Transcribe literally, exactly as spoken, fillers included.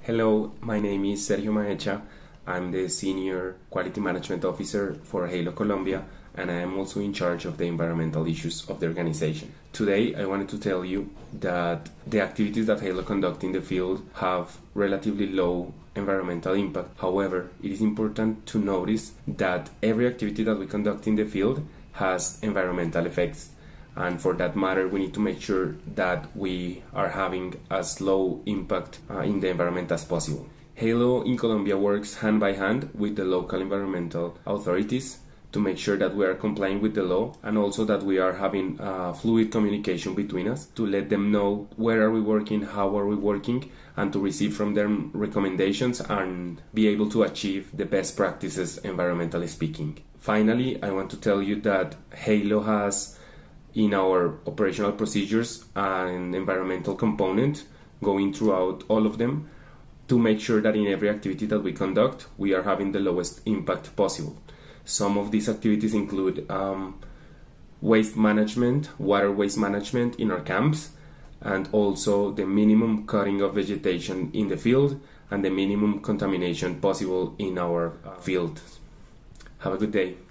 Hello, my name is Sergio Maecha. I'm the Senior Quality Management Officer for Halo Colombia, and I am also in charge of the environmental issues of the organization. Today, I wanted to tell you that the activities that Halo conduct in the field have relatively low environmental impact. However, it is important to notice that every activity that we conduct in the field has environmental effects. And for that matter, we need to make sure that we are having as low impact uh, in the environment as possible. Halo in Colombia works hand by hand with the local environmental authorities to make sure that we are complying with the law, and also that we are having uh, fluid communication between us to let them know where are we working, how are we working, and to receive from them recommendations and be able to achieve the best practices environmentally speaking. Finally, I want to tell you that Halo has in our operational procedures an environmental component going throughout all of them to make sure that in every activity that we conduct, we are having the lowest impact possible. Some of these activities include um, waste management, water waste management in our camps, and also the minimum cutting of vegetation in the field and the minimum contamination possible in our uh, field. Have a good day.